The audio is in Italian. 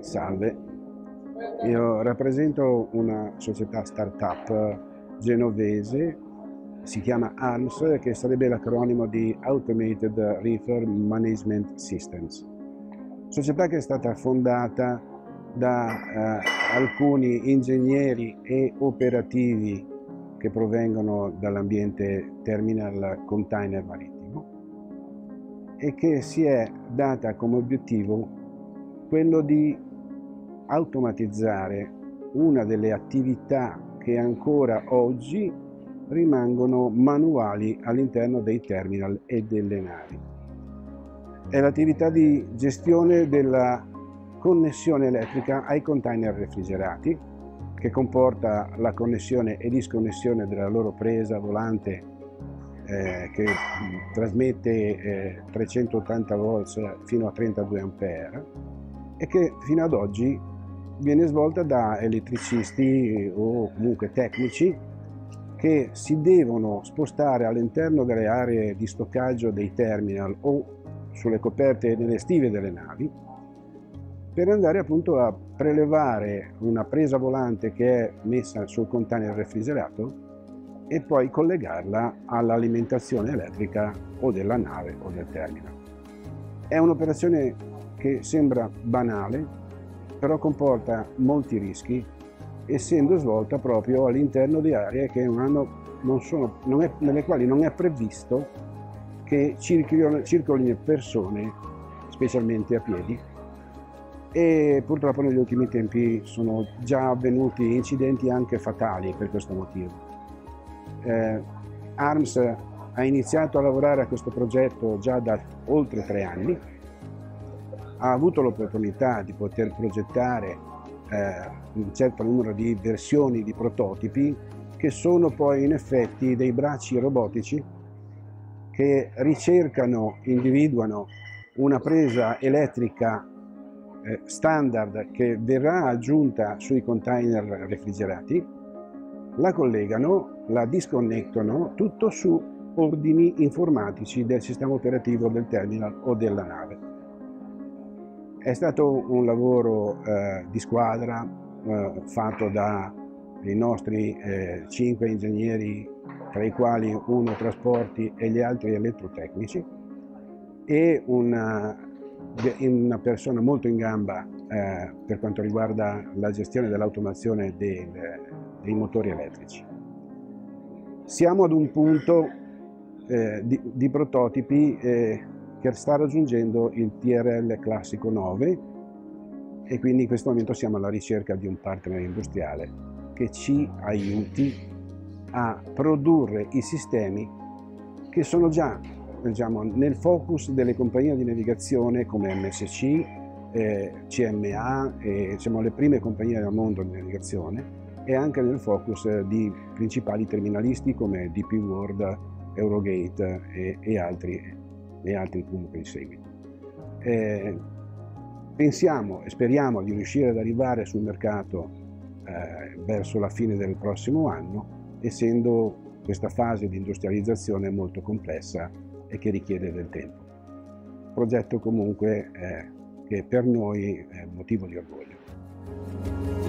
Salve, io rappresento una società startup genovese, si chiama ARMS, che sarebbe l'acronimo di Automated Reefer Management Systems. Società che è stata fondata da alcuni ingegneri e operativi che provengono dall'ambiente terminal container marittimo e che si è data come obiettivo quello di automatizzare una delle attività che ancora oggi rimangono manuali all'interno dei terminal e delle navi. È l'attività di gestione della connessione elettrica ai container refrigerati, che comporta la connessione e disconnessione della loro presa volante che trasmette 380 volts fino a 32 ampere e che fino ad oggi viene svolta da elettricisti o comunque tecnici che si devono spostare all'interno delle aree di stoccaggio dei terminal o sulle coperte nelle stive delle navi per andare appunto a prelevare una presa volante che è messa sul container refrigerato e poi collegarla all'alimentazione elettrica o della nave o del terminal. È un'operazione che sembra banale, però comporta molti rischi, essendo svolta proprio all'interno di aree che nelle quali non è previsto che circolino persone, specialmente a piedi, e purtroppo negli ultimi tempi sono già avvenuti incidenti anche fatali per questo motivo. ARMS ha iniziato a lavorare a questo progetto già da oltre 3 anni, ha avuto l'opportunità di poter progettare un certo numero di versioni di prototipi che sono poi in effetti dei bracci robotici che ricercano, individuano una presa elettrica standard che verrà aggiunta sui container refrigerati, la collegano, la disconnettono, tutto su ordini informatici del sistema operativo del terminal o della nave. È stato un lavoro di squadra fatto dai nostri 5 ingegneri, tra i quali uno trasporti e gli altri elettrotecnici, e una persona molto in gamba per quanto riguarda la gestione dell'automazione dei motori elettrici. Siamo ad un punto di prototipi che sta raggiungendo il TRL classico 9 e quindi in questo momento siamo alla ricerca di un partner industriale che ci aiuti a produrre i sistemi che sono già, diciamo, nel focus delle compagnie di navigazione come MSC, CMA, siamo le prime compagnie al mondo di navigazione, e anche nel focus di principali terminalisti come DP World, Eurogate e altri comunque in seguito. Pensiamo e speriamo di riuscire ad arrivare sul mercato verso la fine del prossimo anno, essendo questa fase di industrializzazione molto complessa e che richiede del tempo. Progetto comunque che per noi è motivo di orgoglio.